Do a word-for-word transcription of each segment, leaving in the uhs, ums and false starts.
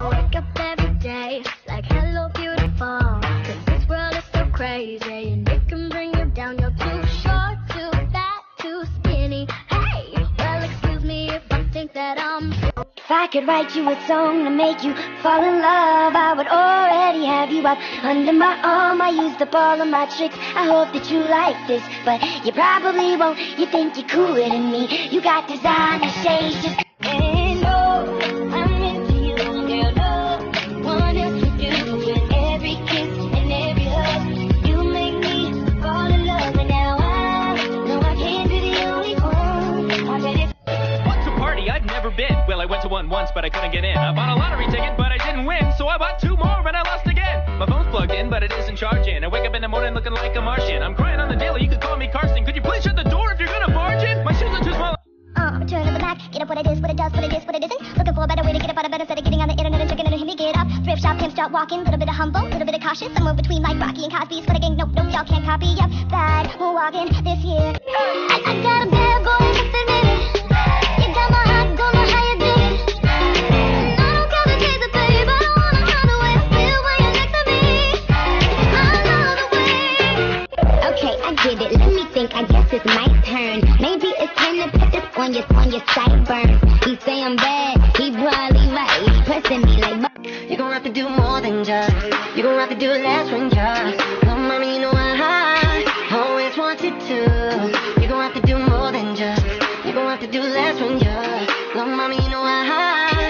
Wake up every day like hello beautiful, 'cause this world is so crazy and it can bring you down. You're too short, too fat, too skinny. Hey, well excuse me if I think that I'm. If I could write you a song to make you fall in love, I would already have you up under my arm. I used up all of my tricks, I hope that you like this, but you probably won't. You think you're cooler than me, you got designer shades just. And oh, I'm into you, girl, no one else would do. With every kiss and every hug, you make me fall in love. And now I know I can't be the only one. I bet it's What's a party I've never been? Well, I went to one once, but I couldn't get in. I bought a lottery ticket, but I didn't win, so I bought two more, and I lost again. My phone's plugged in, but it isn't charging. I wake up in the morning looking like a Martian. I'm crying on the daily, you could call me Karsten. Could you please shut the door if you're gonna barge in? My shoes are too small. Uh, turn to the back, get up what it is, what it does, what it is, what it isn't. Looking for a better way to get up out of bed instead of getting on the internet and checking it and hear me get up. Thrift shop, pimp, start walking, little bit of humble, little bit of cautious. Somewhere between like Rocky and Cosby's for the gang. Nope, nope, y'all can't copy. Yep, bad, we're walking this year. I, I got a bad boy with a minute. You got my heart, don't know how you did it. I don't care the taste of babe, I don't wanna run away. I feel when you're next to me. I love the way. Okay, I get it, let me think, I guess it's my turn. Maybe it's time to put this on your, on your sideburns. He say I'm bad, he probably right. He pressing me like You're gonna have to do more than just. You're gonna have to do less than just. Oh, mommy, you know I always wanted to. You're gonna have to do more than just. You're gonna have to do less than just. Oh, mommy, you know I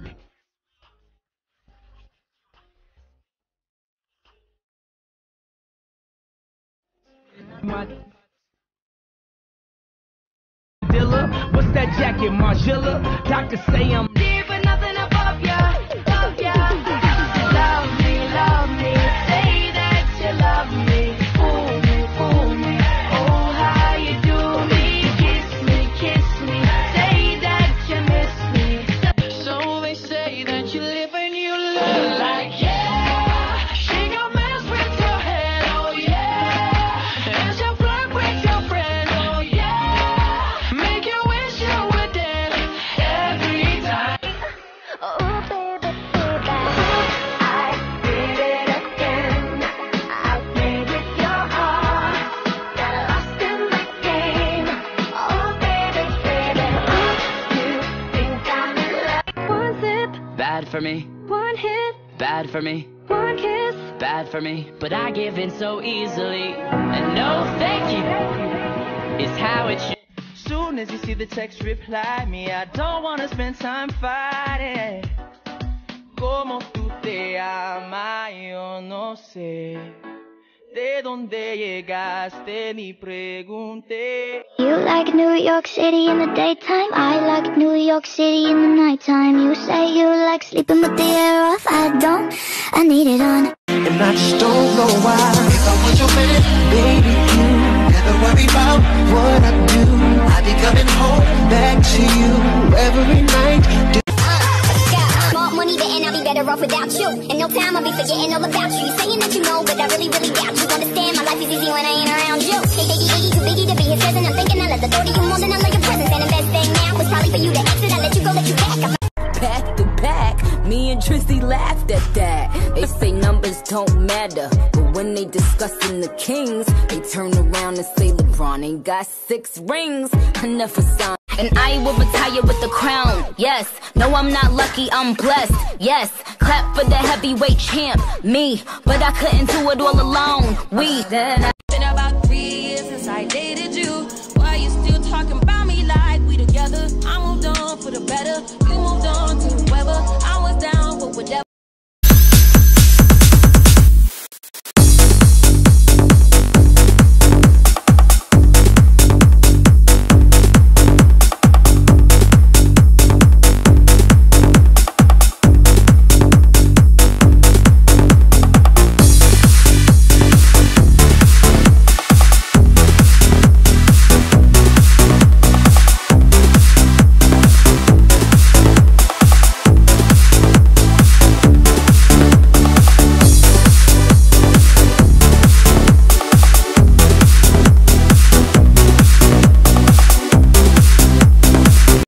My Dilla, what's that jacket, Margilla? Doctors say I'm deep, but nothing above ya, above ya. Love me, love me, say that you love me. Fool me, fool me, oh how you do me. Kiss me, kiss me, say that you miss me. So they say that you live and you look like yeah. She gon' mess with your head, oh yeah. And she'll flirt with your friend, oh yeah. Make you wish you were dead every time. oh baby, baby, I did it again. I played with your heart, got lost in my game. Oh baby, baby, you think I'm in love? One sip, Bad for me, one hit, bad for me, one kiss. bad for me. But I give in so easily, and no thank you is how it should. Soon as you see the text, reply me. I don't wanna spend time fighting. Como tú te amas, yo no sé. De dónde llegaste, ni pregunté. You like New York City in the daytime, I like New York City in the nighttime. You say you like sleeping with the air off, I don't, I need it on. And I just don't know why. If I was your man, baby, you never worry about what I do. I be coming home back to you every night. More money, and I'll be better off without you. In no time, I'll be forgetting all about you. You saying that you know, but I really, really doubt you. Understand, my life is easy when I ain't around you. Hey, baby, Iggy, too biggie to be his present. I'm thinking I love the thought of you more than I love your presence. And the best thing now was probably for you to exit. I let you go, let you back. I'm Back to back, me and Tristy laughed at that. They say numbers don't matter, but when they discussing the Kings, they turn around and say LeBron ain't got six rings. I never signed. And I will retire with the crown, yes. No, I'm not lucky, I'm blessed, yes. Clap for the heavyweight champ, me. But I couldn't do it all alone, we. Then I